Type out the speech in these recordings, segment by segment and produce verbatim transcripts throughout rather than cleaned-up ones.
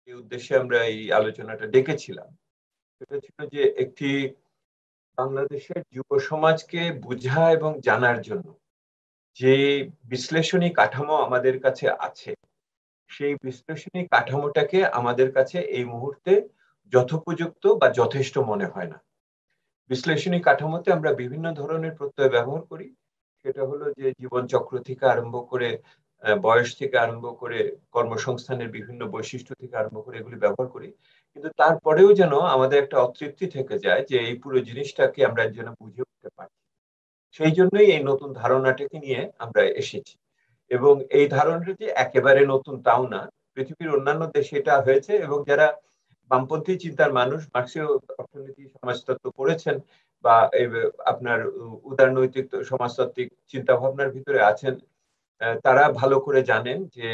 এই উদ্দেশ্যে আমরা এই আলোচনাটা ডেকেছিলাম সেটা ছিল যে একটি বাংলাদেশের যুব সমাজকে বোঝা এবং জানার জন্য যে বিশ্লেষণী কাঠামো আমাদের কাছে আছে সেই বিশ্লেষণী কাঠামোটাকে আমাদের কাছে এই মুহূর্তে যথোপযুক্ত বা যথেষ্ট মনে হয় না। বিশ্লেষণী কাঠামোতে আমরা বিভিন্ন ধরনের প্রত্যয় ব্যবহার করি। সেটা হলো যে জীবনচক্র থেকে আরম্ভ করে বয়স থেকে আরম্ভ করে কর্মসংস্থানের বিভিন্ন বৈশিষ্ট্য থেকে আরম্ভ করে এগুলি ব্যবহার করি, কিন্তু তারপরেও যেন আমাদের একটা অতৃপ্তি থেকে যায় যে এই পুরো জিনিসটাকে আমরা যেন বুঝে উঠতে পারি। সেই জন্যই এই নতুন ধারণাটাকে নিয়ে আমরা এসেছি এবং এই ধারণাটা যে একেবারে নতুন তাও না, পৃথিবীর অন্যান্য দেশে এটা হয়েছে এবং যারা বামপন্থী চিন্তার মানুষ মার্ক্সীয় অর্থনীতি সমাজতত্ত্ব পড়েছেন বা আপনার উদারনৈতিক সমাজতাত্ত্বিক চিন্তা ভাবনার ভিতরে আছেন তারা ভালো করে জানেন যে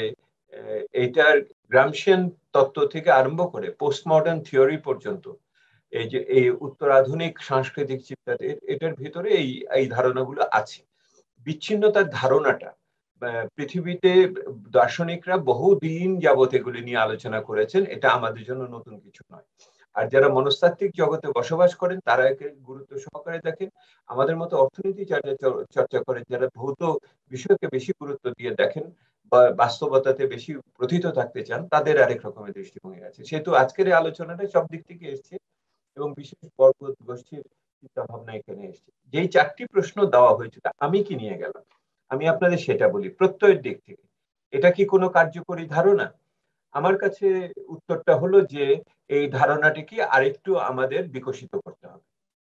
এইটার গ্রামশিয়ান তত্ত্ব থেকে আরম্ভ করে পোস্ট মডার্ন থিওরি পর্যন্ত এই যে এই উত্তরাধুনিক সাংস্কৃতিক চিন্তা এটার ভিতরে এই এই ধারণাগুলো আছে। বিচ্ছিন্নতার ধারণাটা পৃথিবীতে দার্শনিকরা বহুদিন যাবত এগুলি নিয়ে আলোচনা করেছেন, এটা আমাদের জন্য নতুন কিছু নয়। আর যারা মনস্তাত্ত্বিক জগতে বসবাস করেন তারা একে গুরুত্ব সহকারে দেখেন। আমাদের মতো অর্থনীতি চর্চা করেন যারা ভৌত বিষয়কে বেশি গুরুত্ব দিয়ে দেখেন বা বাস্তবতাতে বেশি প্রথিত থাকতে চান, তাদের আরেক রকমের দৃষ্টিভঙ্গি আছে। সেহেতু আজকের এই আলোচনাটা সব দিক থেকে এসছে এবং বিশেষ বর্গ গোষ্ঠীর চিন্তা ভাবনা এখানে এসছে। যেই চারটি প্রশ্ন দেওয়া হয়েছিল আমি কি নিয়ে গেলাম, আমি আপনাদের সেটা বলি। প্রত্যয়ের দিক থেকে এটা কি কোনো কার্যকরী ধারণা? আমার কাছে উত্তরটা হলো যে এই ধারণাটিকে আরেকটু আমাদের বিকশিত করতে হবে।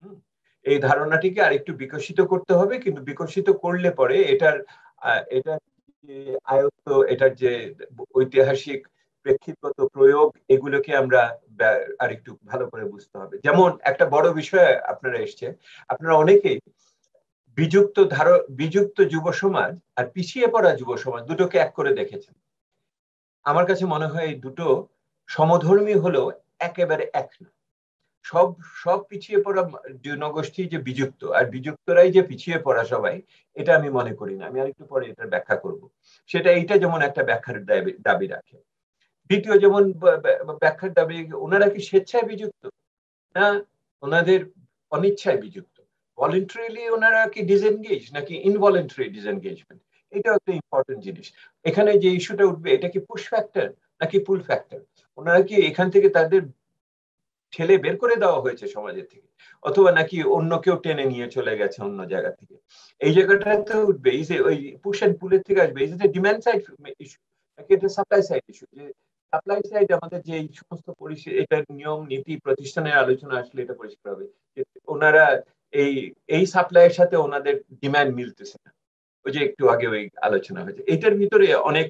এই ধারণাটিকে আরেকটু বিকশিত করতে হবে, কিন্তু বিকশিত করলে পরে এটার এটার যে আয়ত্ত, এটার যে ঐতিহাসিক প্রেক্ষিতগত প্রয়োগ এগুলোকে আমরা আরেকটু ভালো করে বুঝতে হবে। যেমন একটা বড় বিষয় আপনারা এসছে, আপনারা অনেকেই বিযুক্ত ধার বিযুক্ত যুব সমাজ আর পিছিয়ে পড়া যুব সমাজ দুটোকে এক করে দেখেছেন। আমার কাছে মনে হয় এই দুটো সমধর্মী হলেও একেবারে এক না। সব সব পিছিয়ে পড়া জনগোষ্ঠী যে বিযুক্ত আর বিযুক্তরাই যে পিছিয়ে পড়া সবাই, এটা আমি মনে করি না। আমি আরেকটু পরে এটার ব্যাখ্যা করব। সেটা এইটা যেমন একটা ব্যাখ্যার দাবি রাখে। দ্বিতীয় যেমন ব্যাখ্যার দাবি, ওনারা কি স্বেচ্ছায় বিযুক্ত না ওনাদের অনিচ্ছায় বিযুক্ত? ভলেন্টারিলি ওনারা কি ডিসএনগেজ নাকি ইনভলেন্টারি ডিসএনগেজমেন্ট? এটাও একটা ইম্পর্টেন্ট জিনিস। এখানে যে ইস্যুটা উঠবে এটা কি পুশ ফ্যাক্টর নাকি পুল ফ্যাক্টর? ওনারা কি এখান থেকে তাদের ঠেলে বের করে দেওয়া হয়েছে সমাজের থেকে, অথবা নাকি অন্য কেউ টেনে নিয়ে চলে গেছে অন্য জায়গা থেকে? এই জায়গাটাতে উঠবে এই যে ওই পুশ এন্ড পুলের থেকে আসবে এই যে ডিমান্ড সাইড ইস্যু নাকি এটা সাপ্লাই সাইড ইস্যু। যে সাপ্লাই সাইড আমাদের যে এই সমস্ত পরিষেবা এটার নিয়ম নীতি প্রতিষ্ঠানের আলোচনা আসলে এটা পরিষ্কার হবে যে ওনারা এই এই সাপ্লাইয়ের সাথে ওনাদের ডিমান্ড মিলতেছে না। ওই যে একটু আগে ওই আলোচনা হয়েছে, এটার ভিতরে অনেক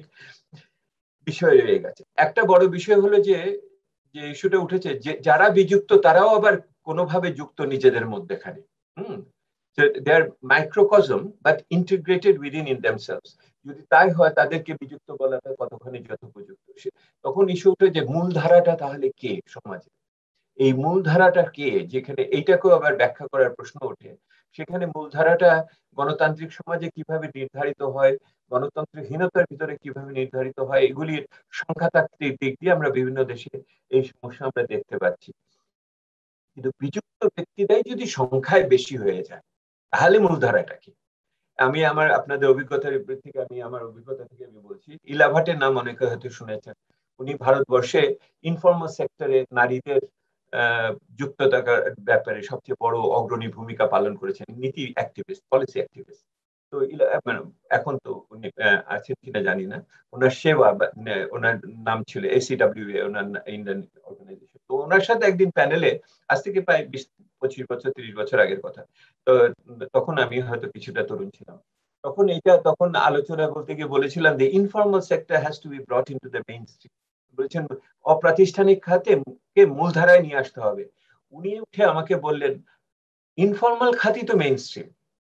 বিষয় রয়ে গেছে। একটা বড় বিষয় হলো যে যে ইস্যুটা উঠেছে যে যারা বিযুক্ত তারাও আবার কোনোভাবে যুক্ত নিজেদের মধ্যেখানে। Hmm they are microcosm but integrated within in themselves. যদি তাই হয় তাদেরকে বিযুক্ত বলাটা কতখানি যথোপযুক্ত? তখন ইস্যু উঠে যে মূল ধারাটা তাহলে কে সমাজে? এই মূল ধারাটা কে? যেখানে এইটাকেও আবার ব্যাখ্যা করার প্রশ্ন ওঠে। সেখানে মূলধারাটা গণতান্ত্রিক সমাজে কিভাবে নির্ধারিত হয়, গণতন্ত্রহীনতার ভিতরে কিভাবে নির্ধারিত হয়, এগুলির সংখ্যাতাত্ত্বিক দিক দিয়ে আমরা বিভিন্ন দেশে এই সমস্যা আমরা দেখতে পাচ্ছি। কিন্তু বিযুক্ত ব্যক্তিরাই যদি সংখ্যায় বেশি হয়ে যায় তাহলে মূলধারাটা কি? আমি আমার আপনাদের অভিজ্ঞতার থেকে আমি আমার অভিজ্ঞতা থেকে আমি বলছি। ইলা ভাটের নাম অনেকে হয়তো শুনেছেন। উনি ভারতবর্ষে ইনফর্মাল সেক্টরে নারীদের যুক্ততার ব্যাপারে সবচেয়ে বড় অগ্রণী ভূমিকা পালন করেছেন, নীতি অ্যাক্টিভিস্ট, পলিসি অ্যাক্টিভিস্ট। তো এখন তো উনি আছেন কিনা জানি না। ওনার সেবা, ওনার নাম ছিল এসিডব্লিউ, ওনার ইন্ডিয়ান অর্গানাইজেশন। তো ওনার সাথে একদিন প্যানেলে, আজ থেকে প্রায় বিশ পঁচিশ বছর ত্রিশ বছর আগের কথা, তো তখন আমি হয়তো কিছুটা তরুণ ছিলাম। তখন এটা তখন আলোচনা বলতে গিয়ে বলেছিলাম যে informal sector has to be brought into the mainstream. বলেছেন অপ্রাতিষ্ঠানিক খাতে কে মূলধারায় নিয়ে আসতে হবে। উনি উঠে আমাকে বললেন ইনফর্মাল খাতই তো মেইন স্ট্রিম।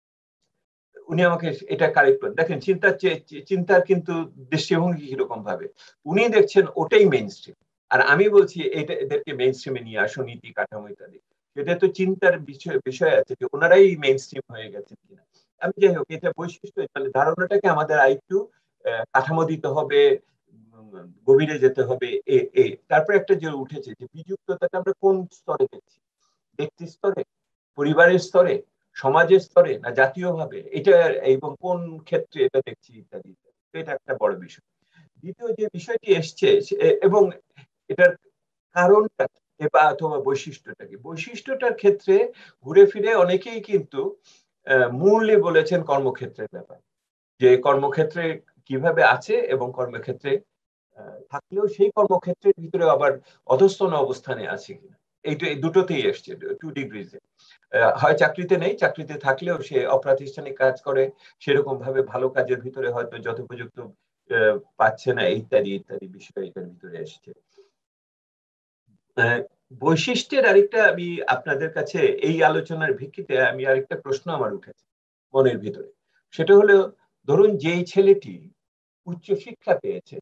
উনি আমাকে এটা কারেক্ট করেন। দেখেন চিন্তার চিন্তার কিন্তু দৃষ্টিভঙ্গি কিরকম ভাবে। উনি দেখছেন ওটাই মেইন স্ট্রিম, আর আমি বলছি এটা এদেরকে মেইন স্ট্রিমে নিয়ে আসো, নীতি কাঠামো ইত্যাদি। এটা তো চিন্তার বিষয় বিষয় আছে যে ওনারাই মেইন স্ট্রিম হয়ে গেছেন কিনা। আমি যাই হোক, এটা বৈশিষ্ট্য, মানে ধারণাটাকে আমাদের আরেকটু কাঠামো দিতে হবে, গভীরে যেতে হবে। এ তারপরে একটা যে উঠেছে যে বিযুক্ততাটা আমরা কোন স্তরে দেখছি, ব্যক্তি স্তরে, পরিবারের স্তরে, সমাজের স্তরে, না জাতীয়ভাবে, এটা এবং কোন ক্ষেত্রে এটা দেখছি ইত্যাদি। এটা একটা বড় বিষয়। দ্বিতীয় যে বিষয়টি এসছে এবং এটার কারণটা বা অথবা বৈশিষ্ট্যটা কি, বৈশিষ্ট্যটার ক্ষেত্রে ঘুরে ফিরে অনেকেই কিন্তু মূলে বলেছেন কর্মক্ষেত্রের ব্যাপার, যে কর্মক্ষেত্রে কিভাবে আছে এবং কর্মক্ষেত্রে থাকলেও সেই কর্মক্ষেত্রের ভিতরে আবার অধস্তন অবস্থানে আছে কিনা, এইটা এই দুটোতেই এসছে টু ডিগ্রিজে। হয় চাকরিতে নেই, চাকরিতে থাকলেও সে অপ্রাতিষ্ঠানিক কাজ করে, সেরকম ভাবে ভালো কাজের ভিতরে হয়তো যথোপযুক্ত পাচ্ছে না, ইত্যাদি ইত্যাদি বিষয় এটার ভিতরে এসছে। বৈশিষ্ট্যের আরেকটা, আমি আপনাদের কাছে এই আলোচনার ভিত্তিতে আমি আরেকটা প্রশ্ন আমার উঠেছে মনের ভিতরে, সেটা হলো ধরুন যেই ছেলেটি উচ্চশিক্ষা পেয়েছে,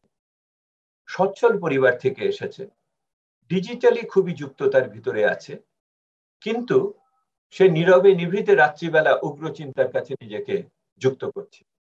সচ্ছল পরিবার থেকে এসেছে, ডিজিটালি খুবই যুক্ততার ভিতরে আছে, কিন্তু সে নীরবে নিভৃতে রাত্রিবেলা উগ্র চিন্তার কাছে নিজেকে যুক্ত করছে,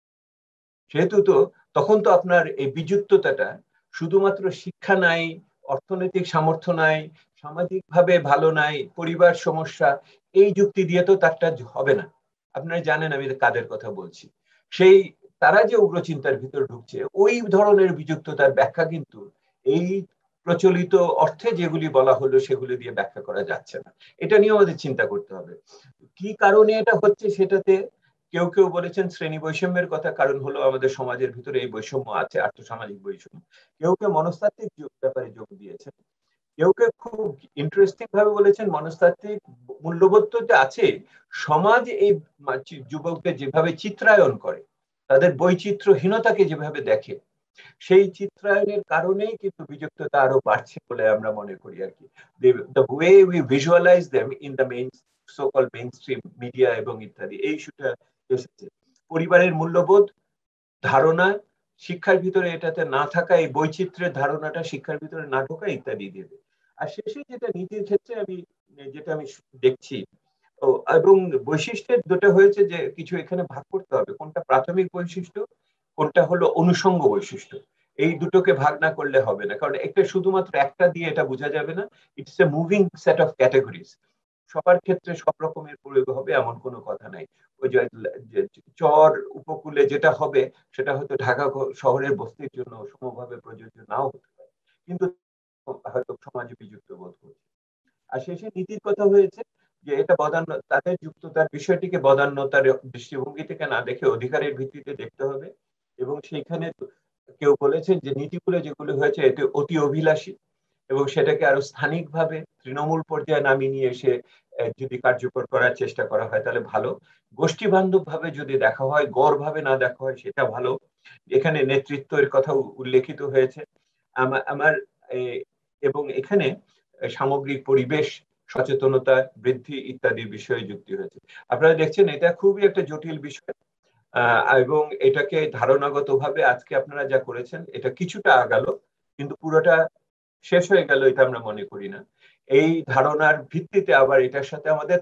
সেহেতু তো তখন তো আপনার এই বিযুক্ততাটা শুধুমাত্র শিক্ষা নাই, অর্থনৈতিক সামর্থ্য নাই, সামাজিকভাবে ভালো নাই, পরিবার সমস্যা, এই যুক্তি দিয়ে তো তারটা হবে না। আপনারা জানেন আমি কাদের কথা বলছি। সেই তারা যে উগ্র চিন্তার ভিতর ঢুকছে, ওই ধরনের বিযুক্ততার ব্যাখ্যা কিন্তু এই প্রচলিত অর্থে যেগুলি বলা হলো সেগুলি দিয়ে ব্যাখ্যা করা যাচ্ছে না। এটা নিয়ে আমাদের চিন্তা করতে হবে কি কারণে এটা হচ্ছে। সেটাতে কেউ কেউ বলেছেন শ্রেণী বৈষম্যের কথা, কারণ হলো আমাদের সমাজের ভিতরে এই বৈষম্য আছে, আর্থসামাজিক বৈষম্য। কেউ কেউ মনস্তাত্ত্বিক ব্যাপারে যোগ দিয়েছেন, কেউ কেউ খুব ইন্টারেস্টিং ভাবে বলেছেন মনস্তাত্ত্বিক মূল্যবোধ তো আছে, সমাজ এই যুবকদের যেভাবে চিত্রায়ন করে, তাদের বৈচিত্র্যহীনতাকে যেভাবে দেখে, সেই চিত্রায়নের কারণেই কিন্তু বিযুক্ততা আরো বাড়ছে বলে আমরা মনে করি আর কি। The way we visualise them in the main so call mainstream media এবং ইত্যাদি, এই ইস্যুটা এসেছে। পরিবারের মূল্যবোধ ধারণা শিক্ষার ভিতরে এটাতে না থাকা, এই বৈচিত্র্যের ধারণাটা শিক্ষার ভিতরে না ঢোকা ইত্যাদি দেবে। আর শেষে যেটা নীতির ক্ষেত্রে আমি যেটা আমি দেখছি, ও এবং বৈশিষ্ট্যের দুটো হয়েছে যে কিছু এখানে ভাগ করতে হবে, কোনটা প্রাথমিক বৈশিষ্ট্য, কোনটা হলো অনুষঙ্গ বৈশিষ্ট্য। এই দুটোকে ভাগ না করলে হবে না, কারণ একটা শুধুমাত্র একটা দিয়ে এটা বোঝা যাবে না। It's a moving set of categories, সবার ক্ষেত্রে সব রকমের প্রয়োগ হবে এমন কোনো কথা নাই। ওই যে চর উপকূলে যেটা হবে সেটা হয়তো ঢাকা শহরের বস্তির জন্য সমভাবে প্রযোজ্য নাও হতে পারে, কিন্তু হয়তো সমাজে বিযুক্ত বোধ করছে। আর শেষে নীতির কথা হয়েছে যে এটা বদান্য, তাদের যুক্ততার বিষয়টিকে বদান্যতার দৃষ্টিভঙ্গি থেকে না দেখে অধিকারের ভিত্তিতে দেখতে হবে। এবং সেইখানে কেউ বলেছেন যে নীতিগুলো যেগুলো হয়েছে এতে অতি অভিলাষী, এবং সেটাকে আরো স্থানিকভাবে তৃণমূল পর্যায়ে নামিয়ে নিয়ে এসে যদি কার্যকর করার চেষ্টা করা হয় তাহলে ভালো। গোষ্ঠী বান্ধব ভাবে যদি দেখা হয়, গড় ভাবে না দেখা হয় সেটা ভালো। এখানে নেতৃত্বের কথা উল্লেখিত হয়েছে আমার, এবং এখানে সামগ্রিক পরিবেশ সচেতনতা বৃদ্ধি ইত্যাদি বিষয়ে যুক্তি হয়েছে। আপনারা দেখছেন এটা খুবই একটা জটিল বিষয়, এবং এটাকে ধারণাগত ভাবে আজকে আপনারা যা করেছেন এটা কিছুটা আগালো, কিন্তু পুরোটা শেষ হয়ে গেল এটা আমরা মনে করি না। এই ধারণার ভিত্তিতে আবার এটার সাথে আমাদের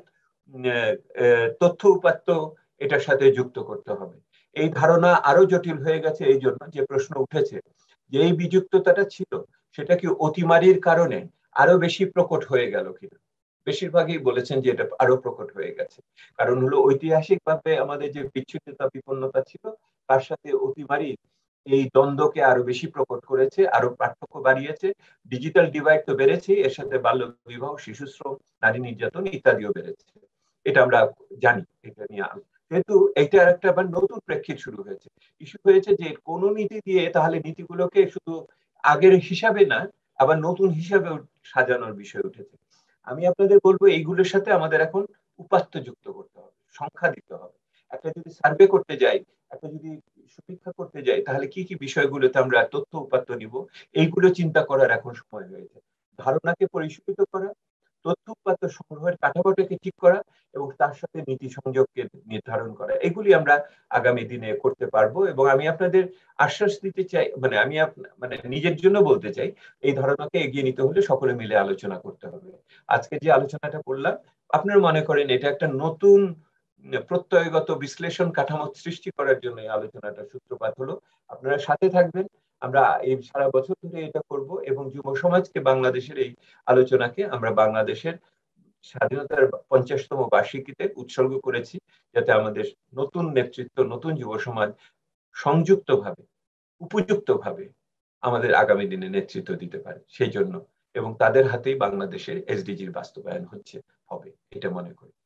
তথ্য উপাত্ত এটার সাথে যুক্ত করতে হবে। এই ধারণা আরো জটিল হয়ে গেছে এই জন্য যে প্রশ্ন উঠেছে যে এই বিযুক্ততাটা ছিল সেটা কি অতিমারির কারণে আরো বেশি প্রকট হয়ে গেল কিনা। বেশিরভাগই বলেছেন যে এটা আরো প্রকট হয়ে গেছে, কারণ হলো ঐতিহাসিকভাবে আমাদের যে বিচ্ছিন্নতা বিপন্নতা ছিল তার সাথে অতিমারি এই দ্বন্দ্বকে আরো বেশি প্রকট করেছে, আরো পার্থক্য বাড়িয়েছে। ডিজিটাল ডিভাইড তো বেড়েছে, এর সাথে বাল্য বিবাহ, শিশু শ্রম, নারী নির্যাতন ইত্যাদিও বেড়েছে, এটা আমরা জানি। এটা নিয়ে যেহেতু এটা একটা আবার নতুন প্রেক্ষিত শুরু হয়েছে, ইস্যু হয়েছে যে কোন নীতি দিয়ে তাহলে নীতিগুলোকে শুধু আগের হিসাবে না আবার নতুন হিসাবে সাজানোর বিষয় উঠেছে। আমি আপনাদের বলবো এইগুলোর সাথে আমাদের এখন উপাত্ত যুক্ত করতে হবে, সংখ্যা দিতে হবে। একটা যদি সার্ভে করতে যাই, একটা যদি সমীক্ষা করতে যাই, তাহলে কি কি বিষয়গুলোতে আমরা তথ্য উপাত্ত নিব, এইগুলো চিন্তা করার এখন সময় হয়েছে। ধারণাকে পরিশীলিত করা, তথ্য উপাত্ত সংগ্রহের কাঠামোটাকে ঠিক করা এবং তার সাথে নীতি সংযোগকে নির্ধারণ করা, এগুলি আমরা আগামী দিনে করতে পারবো। এবং আমি আপনাদের আশ্বাস দিতে চাই, মানে আমি মানে নিজের জন্য বলতে চাই, এই ধারণাকে এগিয়ে নিতে হলে সকলে মিলে আলোচনা করতে হবে। আজকে যে আলোচনাটা করলাম, আপনারা মনে করেন এটা একটা নতুন প্রত্যয়গত বিশ্লেষণ কাঠামো সৃষ্টি করার জন্য এই আলোচনাটা সূত্রপাত হলো। আপনারা সাথে থাকবেন, আমরা এই সারা বছর ধরে এটা করব এবং যুব সমাজকে বাংলাদেশের এই আলোচনাকে আমরা বাংলাদেশের স্বাধীনতার পঞ্চাশতম বার্ষিকীতে উৎসর্গ করেছি, যাতে আমাদের নতুন নেতৃত্ব, নতুন যুব সমাজ সংযুক্তভাবে, উপযুক্তভাবে আমাদের আগামী দিনে নেতৃত্ব দিতে পারে সেই জন্য, এবং তাদের হাতেই বাংলাদেশের এসডিজির বাস্তবায়ন হচ্ছে হবে এটা মনে করি।